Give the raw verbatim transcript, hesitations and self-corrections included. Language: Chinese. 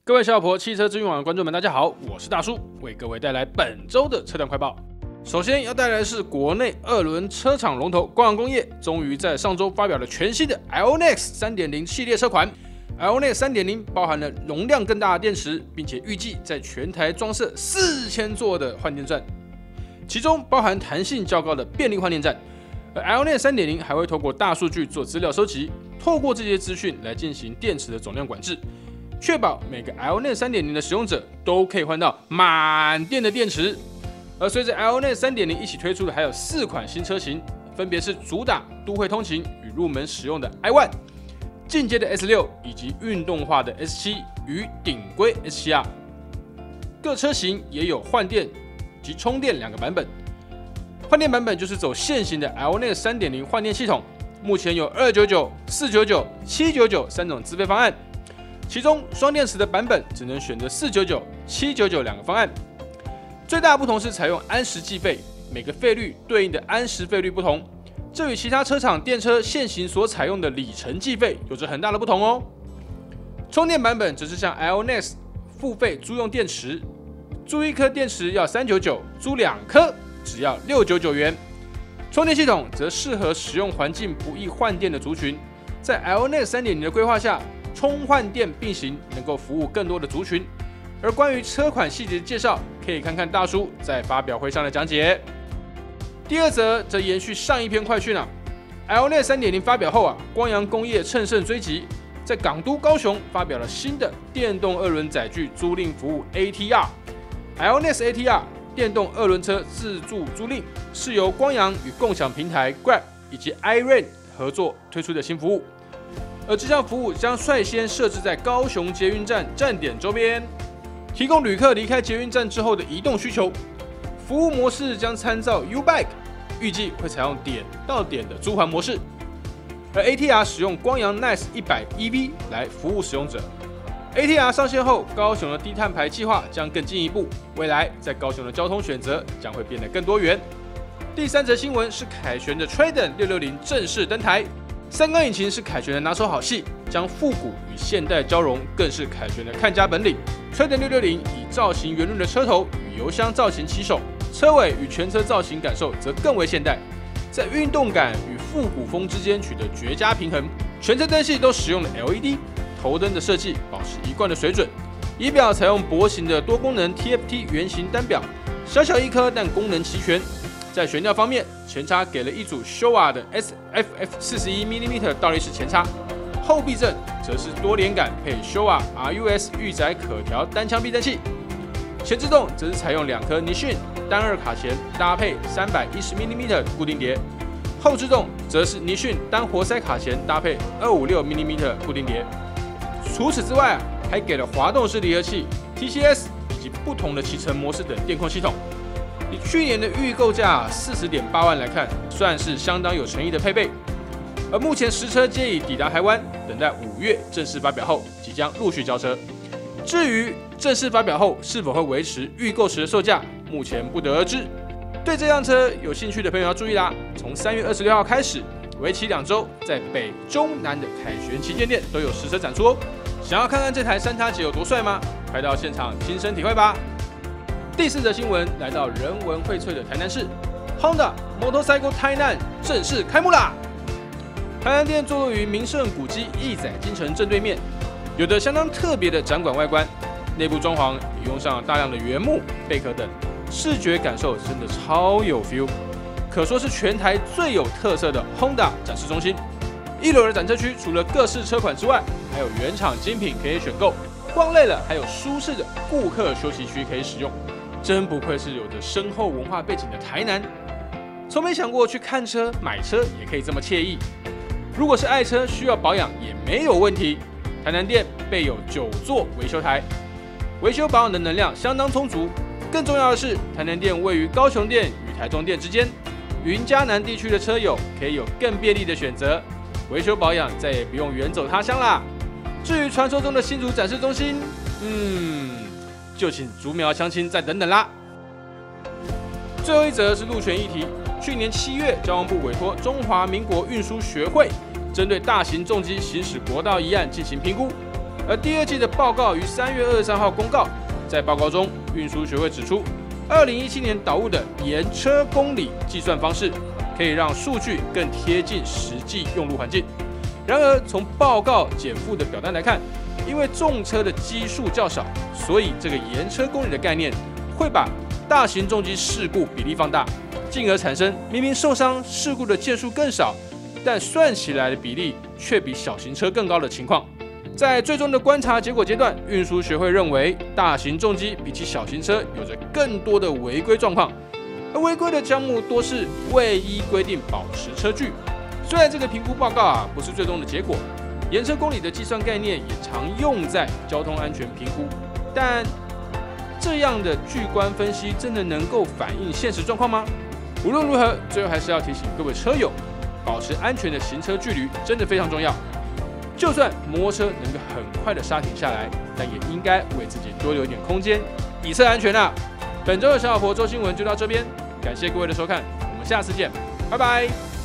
各位小老婆、汽车资讯网的观众们，大家好，我是大叔，为各位带来本周的车辆快报。首先要带来的是国内二轮车厂龙头光阳工业，终于在上周发表了全新的 I O N I X 三点零 系列车款。I O N I X 三点零 包含了容量更大的电池，并且预计在全台装设四千座的换电站，其中包含弹性较高的便利换电站。而 I O N I X 三点零 还会透过大数据做资料收集，透过这些资讯来进行电池的总量管制，确保每个 I O N I X 三点零 的使用者都可以换到满电的电池。而随着 I O N I X 三点零 一起推出的还有四款新车型，分别是主打都会通勤与入门使用的 i 一， 进阶的 S 六 以及运动化的 S 七 与顶规 S 七 R。各车型也有换电及充电两个版本。换电版本就是走现行的 I O N I X 三点零 换电系统，目前有二九九、四九九、七九九三种资费方案，其中双电池的版本只能选择四九九、七九九两个方案。最大的不同是采用安时计费，每个费率对应的安时费率不同，这与其他车厂电车现行所采用的里程计费有着很大的不同哦。充电版本则是像 I O N I X 付费租用电池，租一颗电池要三九九，租两颗只要六九九元。充电系统则适合使用环境不易换电的族群，在 I O N I X 三点零 的规划下，充换电并行，能够服务更多的族群。而关于车款细节的介绍，可以看看大叔在发表会上的讲解。第二则则延续上一篇快讯啊 ，I O N I X 三点零 发表后啊，光阳工业乘胜追击，在港都高雄发表了新的电动二轮载具租赁服务 A T R。I O N I X A T R 电动二轮车自助租赁是由光阳与共享平台 Grab 以及 iRent 合作推出的新服务，而这项服务将率先设置在高雄捷运站站点周边，提供旅客离开捷运站之后的移动需求。服务模式将参照 U-Bike， 预计会采用点到点的租还模式。而 A T R 使用光阳 Nice 一百 E V 来服务使用者。A T R 上线后，高雄的低碳排计划将更进一步，未来在高雄的交通选择将会变得更多元。第三则新闻是凯旋的 Triton 六六零正式登台，三缸引擎是凯旋的拿手好戏，将复古与现代交融，更是凯旋的看家本领。Triton 六六零以造型圆润的车头与油箱造型起手，车尾与全车造型感受则更为现代，在运动感与复古风之间取得绝佳平衡。全车灯系都使用了 L E D。头灯的设计保持一贯的水准，仪表采用薄型的多功能 T F T 圆形单表，小小一颗但功能齐全。在悬吊方面，前叉给了一组 Showa 的 S F F 四十一 毫米 倒立式前叉，后避震则是多连杆配 Showa R U S 预载可调单腔避震器，前制动则是采用两颗 Nissin 单二卡钳搭配三百一十 毫米的固定碟，后制动则是 Nissin 单活塞卡钳搭配二百五十六 毫米固定碟。除此之外啊，还给了滑动式离合器、T C S 以及不同的骑乘模式等电控系统。以去年的预购价 四十点八万来看，算是相当有诚意的配备。而目前实车皆已抵达台湾，等待五月正式发表后，即将陆续交车。至于正式发表后是否会维持预购时的售价，目前不得而知。对这辆车有兴趣的朋友要注意啦，从三月二十六号开始，为期两周，在北中南的凯旋旗舰店都有实车展出哦。想要看看这台三叉戟有多帅吗？快到现场亲身体会吧！第四则新闻来到人文荟萃的台南市 ，Honda Motorcycle 台南正式开幕啦！台南店坐落于名胜古迹义载金城正对面，有着相当特别的展馆外观，内部装潢也用上了大量的原木、贝壳等，视觉感受真的超有 feel， 可说是全台最有特色的 Honda 展示中心。一楼的展车区除了各式车款之外，还有原厂精品可以选购，逛累了还有舒适的顾客休息区可以使用。真不愧是有着深厚文化背景的台南，从没想过去看车买车也可以这么惬意。如果是爱车需要保养也没有问题，台南店备有九座维修台，维修保养的能量相当充足。更重要的是，台南店位于高雄店与台中店之间，云嘉南地区的车友可以有更便利的选择。维修保养再也不用远走他乡啦。至于传说中的新竹展示中心，嗯，就请竹苗乡亲再等等啦。最后一则是路权议题，去年七月，交通部委托中华民国运输学会针对大型重机行驶国道一案进行评估， 而第二季的报告于三月二十三号公告，在报告中，运输学会指出，二零一七年导入的盐车公里计算方式，可以让数据更贴近实际用路环境。然而，从报告减负的表单来看，因为重车的基数较少，所以这个盐车公里的概念会把大型重机事故比例放大，进而产生明明受伤事故的件数更少，但算起来的比例却比小型车更高的情况。在最终的观察结果阶段，运输学会认为大型重机比起小型车有着更多的违规状况，而违规的项目多是未依规定保持车距。虽然这个评估报告啊不是最终的结果，盐车公里的计算概念也常用在交通安全评估，但这样的巨观分析真的能够反映现实状况吗？无论如何，最后还是要提醒各位车友，保持安全的行车距离真的非常重要。就算摩托车能够很快的刹停下来，但也应该为自己多留一点空间，以策安全啊！本周的小老婆周新闻就到这边，感谢各位的收看，我们下次见，拜拜。